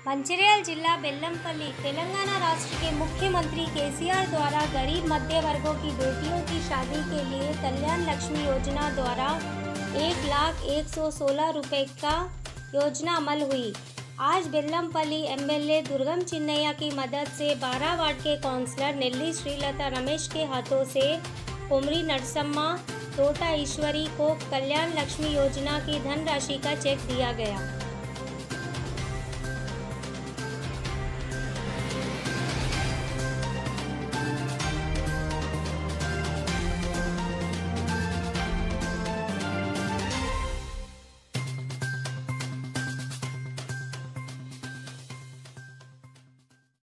मंचिर्याल जिला बेल्लमपल्ली तेलंगाना राष्ट्र के मुख्यमंत्री केसीआर द्वारा गरीब मध्य वर्गों की बेटियों की शादी के लिए कल्याण लक्ष्मी योजना द्वारा 1,01,16 रुपये का योजना अमल हुई। आज बेल्लमपल्ली एमएलए दुर्गम चिन्नैया की मदद से 12 वार्ड के काउंसलर नेल्ली श्रीलता रमेश के हाथों से कोमरी नरसम्मा तोटा ईश्वरी को कल्याण लक्ष्मी योजना की धनराशि का चेक दिया गया।